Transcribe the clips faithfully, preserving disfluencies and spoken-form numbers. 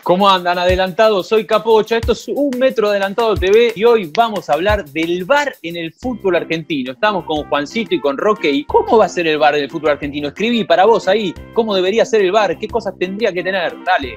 ¿Cómo andan? Adelantados, soy Capocha, esto es Un Metro Adelantado T V y hoy vamos a hablar del V A R en el fútbol argentino. Estamos con Juancito y con Roque. ¿Y cómo va a ser el V A R en el fútbol argentino? Escribí para vos ahí, ¿cómo debería ser el V A R? ¿Qué cosas tendría que tener? Dale.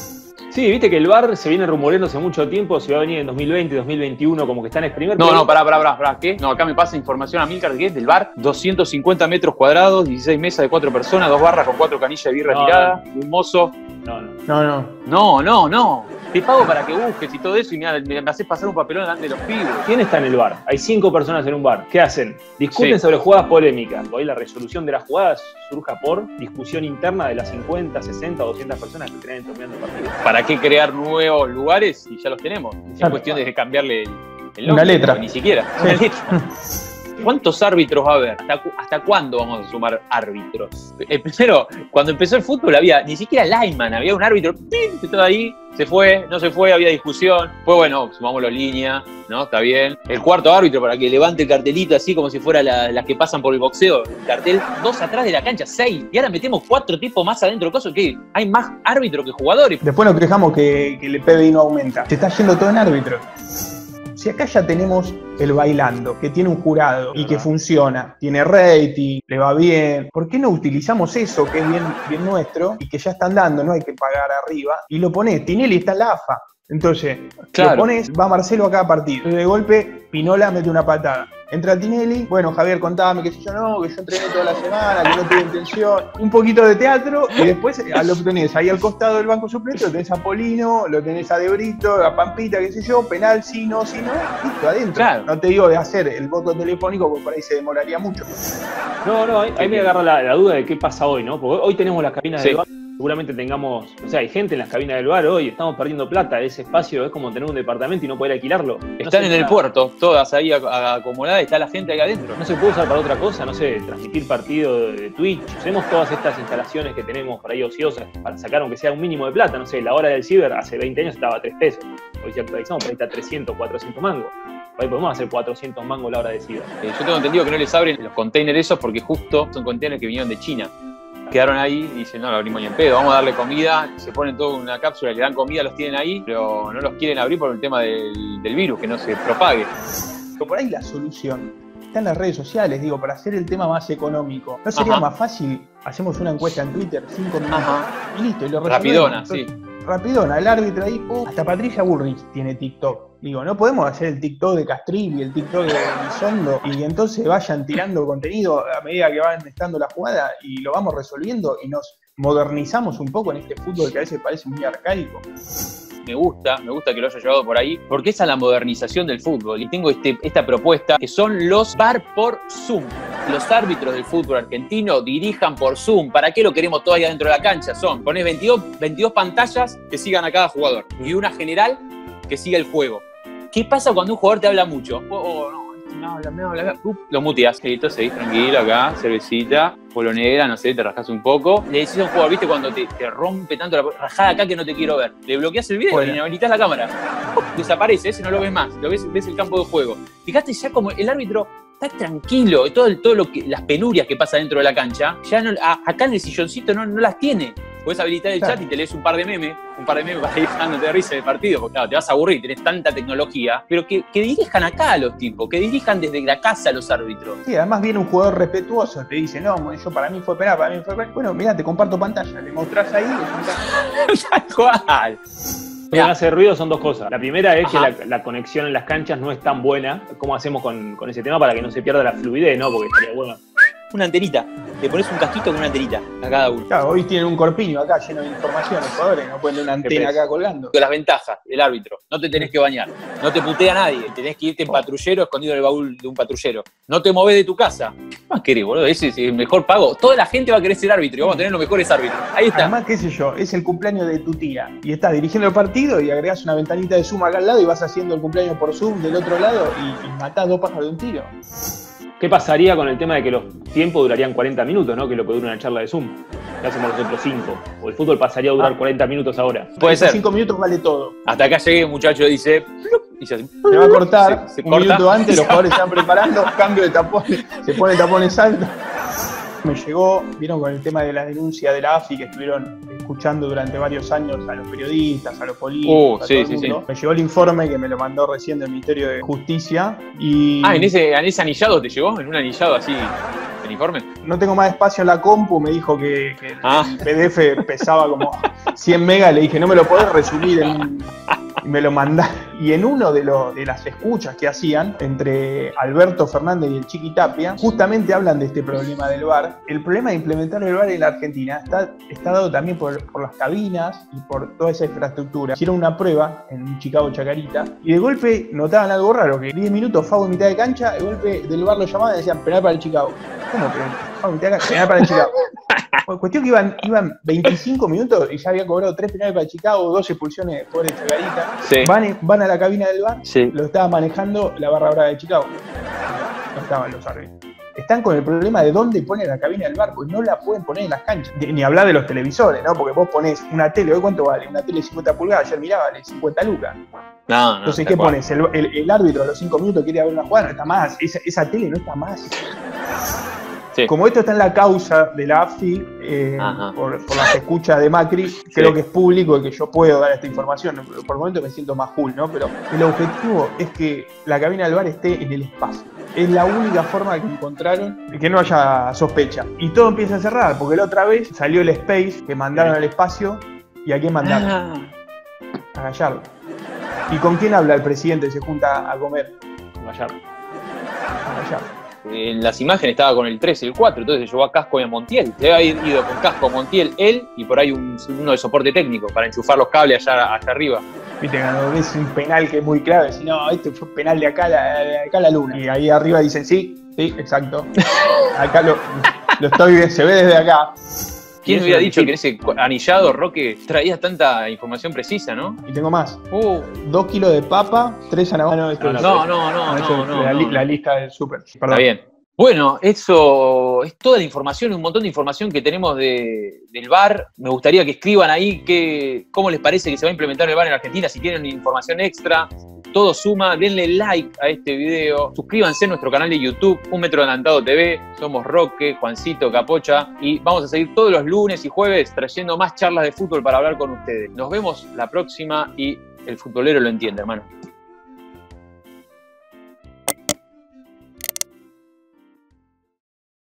Sí, viste que el V A R se viene rumoreando hace mucho tiempo, si va a venir en dos mil veinte, dos mil veintiuno, como que está en experimentar. No, no, pará, pará, pará, pará, ¿qué? No, acá me pasa información a Milcar, ¿qué es del V A R? doscientos cincuenta metros cuadrados, dieciséis mesas de cuatro personas, dos barras con cuatro canillas de birra no, tirada, no. un mozo. No, no. No, no. No, no, no. Te pago para que busques y todo eso y me, me, me haces pasar un papelón delante de los pibes. ¿Quién está en el V A R? Hay cinco personas en un V A R. ¿Qué hacen? Discuten sí. sobre jugadas polémicas. Hoy la resolución de las jugadas surja por discusión interna de las cincuenta, sesenta o doscientas personas que creen terminando el partido. ¿Para qué crear nuevos lugares si ya los tenemos? Es claro. cuestión de cambiarle el, el nombre. Una letra. No, ni siquiera. Sí. Una letra. ¿Cuántos árbitros va a haber? ¿Hasta, ¿Hasta cuándo vamos a sumar árbitros? El primero, cuando empezó el fútbol había ni siquiera lineman, había un árbitro, ¡pim! Que todo ahí, se fue, no se fue, había discusión. Pues bueno, sumamos la línea, ¿no? Está bien. El cuarto árbitro para que levante el cartelito así como si fuera las la que pasan por el boxeo. El cartel, dos atrás de la cancha, seis. Y ahora metemos cuatro tipos más adentro. ¿Caso que hay más árbitros que jugadores? Después nos quejamos que, que el P B I no aumenta. Se está yendo todo en árbitros. Si acá ya tenemos el Bailando, que tiene un jurado y que funciona, tiene rating, le va bien, ¿por qué no utilizamos eso que es bien, bien nuestro y que ya están dando, no hay que pagar arriba? Y lo ponés, Tinelli está en la A F A. Entonces, claro. Lo pones, va Marcelo a cada partido. De golpe, Pinola mete una patada. Entra Tinelli, bueno, Javier, contame, qué sé yo, no, que yo entrené toda la semana, que no tuve intención. Un poquito de teatro y después lo tenés ahí al costado del banco suplente, lo tenés a Polino, lo tenés a De Brito, a Pampita, qué sé yo, penal, sí, no, sí, no, listo, adentro. Claro. No te digo de hacer el voto telefónico porque por ahí se demoraría mucho. No, no, ahí, ahí me agarra la, la duda de qué pasa hoy, ¿no? Porque hoy tenemos las cabinas sí. del V A R. Seguramente tengamos, o sea, hay gente en las cabinas del V A R hoy, estamos perdiendo plata, ese espacio es como tener un departamento y no poder alquilarlo. No Están en el nada. puerto, todas ahí acomodadas, está la gente ahí adentro. No se puede usar para otra cosa, no sé, transmitir partido de Twitch. Usemos todas estas instalaciones que tenemos por ahí ociosas para sacar aunque sea un mínimo de plata, no sé, la hora del ciber hace veinte años estaba a tres pesos, hoy si actualizamos, por ahí está trescientos, cuatrocientos mangos. Ahí podemos hacer cuatrocientos mangos la hora de ciber. Eh, yo tengo entendido que no les abren los containers esos porque justo son containers que vinieron de China. Quedaron ahí y dicen, no, lo abrimos ni en pedo, vamos a darle comida, se ponen todo en una cápsula, le dan comida, los tienen ahí, pero no los quieren abrir por el tema del, del virus, que no se propague. Pero por ahí la solución está en las redes sociales, digo, para hacer el tema más económico. ¿No sería Ajá. más fácil? Hacemos una encuesta en Twitter, cinco minutos, Ajá. y listo, y lo resolvemos. Rapidona, Entonces, sí. Rapidona, el árbitro ahí, oh, hasta Patricia Bullrich tiene TikTok. Digo, no podemos hacer el TikTok de Castrilli, el TikTok de Elizondo, y entonces vayan tirando contenido a medida que van estando la jugada y lo vamos resolviendo y nos modernizamos un poco en este fútbol que a veces parece muy arcaico. Me gusta, me gusta que lo haya llevado por ahí, porque esa es la modernización del fútbol. Y tengo este, esta propuesta, que son los V A R por Zoom. Los árbitros del fútbol argentino dirijan por Zoom. ¿Para qué lo queremos todo ahí adentro de la cancha? Son, ponés veintidós, veintidós pantallas que sigan a cada jugador y una general que siga el juego. ¿Qué pasa cuando un jugador te habla mucho? Oh, oh, no, me habla, me habla, uh, lo muteas, listo, seguís tranquilo acá, cervecita, polo negra, no sé, te rajás un poco. Le decís a un jugador, ¿viste? Cuando te, te rompe tanto la rajada acá que no te quiero ver. Le bloqueás el video bueno. y inhabilitás la cámara. ¡Pum! Desaparece, ese no lo ves más, lo ves, ves el campo de juego. Fíjate ya como el árbitro está tranquilo, todo, todo lo que, las penurias que pasa dentro de la cancha, ya no, a, acá en el silloncito no, no las tiene. Podés habilitar el claro. chat y te lees un par de memes, un par de memes para ir dándote de risa del partido, porque claro, te vas a aburrir, tenés tanta tecnología, pero que, que dirijan acá a los tipos, que dirijan desde la casa a los árbitros. Sí, además viene un jugador respetuoso, te dice, no, yo para mí fue penal, para mí fue penal. Bueno, mirá, te comparto pantalla, le mostrás ahí. Tal cual. Lo que hace ruido son dos cosas. La primera es Ajá. que la, la conexión en las canchas no es tan buena. ¿Cómo hacemos con, con ese tema para que no se pierda la fluidez, no? Porque estaría bueno. Una antenita. Le pones un casquito con una antenita a cada uno. Claro, hoy tienen un corpiño acá lleno de información los jugadores, no pueden tener una antena acá colgando. Las ventajas del árbitro. No te tenés que bañar. No te putea nadie. Tenés que irte en patrullero escondido en el baúl de un patrullero. No te movés de tu casa. ¿Qué más querés, boludo? Ese es el mejor pago. Toda la gente va a querer ser árbitro y vamos a tener los mejores árbitros. Ahí está. Además, qué sé yo, es el cumpleaños de tu tía y estás dirigiendo el partido y agregás una ventanita de Zoom acá al lado y vas haciendo el cumpleaños por Zoom del otro lado y, y matás dos pájaros de un tiro. ¿Qué pasaría con el tema de que los tiempos durarían cuarenta minutos, ¿no? Que es lo que dura una charla de Zoom. ¿Qué hacemos los otros cinco? O el fútbol pasaría a durar ah. cuarenta minutos ahora. Puede ser. cinco minutos vale todo. Hasta acá llegué, un muchacho dice... Y se, se va a cortar. Se, se un corta. minuto antes, los jugadores se van preparando, cambio de tapones, se pone tapones altos. Me llegó, vieron con el tema de la denuncia de la A F I que estuvieron escuchando durante varios años a los periodistas, a los políticos, Uh, a sí, todo el sí, mundo. sí. Me llegó el informe que me lo mandó recién del Ministerio de Justicia y Ah, ¿en ese, ¿en ese anillado te llegó? ¿En un anillado así, el informe? no tengo más espacio en la compu, me dijo que, que Ah. el P D F pesaba como cien megas, le dije, no me lo podés resumir en un... Y me lo mandaron. Y en uno de, los, de las escuchas que hacían entre Alberto Fernández y el Chiqui Tapia, justamente hablan de este problema del V A R. El problema de implementar el V A R en la Argentina está, está dado también por, por las cabinas y por toda esa infraestructura. Hicieron una prueba en Chicago Chacarita y de golpe notaban algo raro, que diez minutos Favo en mitad de cancha, de golpe del V A R lo llamaban y decían penal para el Chicago. ¿Cómo que Favo en mitad de cancha? Penal para el Chicago. Bueno, cuestión que iban, iban veinticinco minutos y ya había cobrado tres penales para Chicago, dos expulsiones por el Chacarita. Sí. Van, van a la cabina del V A R, Sí. lo estaba manejando la barra brava de Chicago. No estaban los árbitros. Están con el problema de dónde ponen la cabina del V A R, porque no la pueden poner en las canchas. Ni, ni hablar de los televisores, ¿no? Porque vos ponés una tele, ¿hoy cuánto vale? Una tele de cincuenta pulgadas, ayer miraba, vale cincuenta lucas. No, no. Entonces, tal ¿qué cual. pones? El, el- el árbitro a los cinco minutos quiere ver una jugada, no está más. Esa, esa tele no está más. Sí. Como esto está en la causa de la A F I, eh, Ajá. por, por las escuchas de Macri, creo que es público y que yo puedo dar esta información. Por el momento me siento más cool, ¿no? Pero el objetivo es que la cabina del V A R esté en el espacio. Es la única forma que encontraron de que no haya sospecha. Y todo empieza a cerrar, porque la otra vez salió el Space que mandaron al espacio. ¿Y a quién mandaron? Ah, A Gallardo. ¿Y con quién habla el presidente que se junta a comer? Gallardo. A Gallardo. en las imágenes estaba con el tres y el cuatro, entonces se llevó a Casco y a Montiel. Debe haber ido con Casco, Montiel, él y por ahí un, uno de soporte técnico para enchufar los cables allá, allá arriba. Viste, cuando ves un penal que es muy clave, si no, este fue penal de acá, a la, de acá a la luna. Y ahí arriba dicen, sí, sí, exacto. Acá lo, lo estoy viendo, se ve desde acá. ¿Quién Y hubiera eso, dicho sí. que en ese anillado Roque traía tanta información precisa, no? Y tengo más. Uh, Dos kilos de papa, tres zanahorias. No, esto No, es- no, no, no, eso no, es no, la, li- no. la lista del súper. Está Perdón. bien. Bueno, eso es toda la información, un montón de información que tenemos de, del V A R. Me gustaría que escriban ahí que, cómo les parece que se va a implementar el V A R en Argentina, si tienen información extra. Todo suma, denle like a este video, suscríbanse a nuestro canal de YouTube, Un Metro Adelantado T V. Somos Roque, Juancito, Capocha y vamos a seguir todos los lunes y jueves trayendo más charlas de fútbol para hablar con ustedes. Nos vemos la próxima y el futbolero lo entiende, hermano.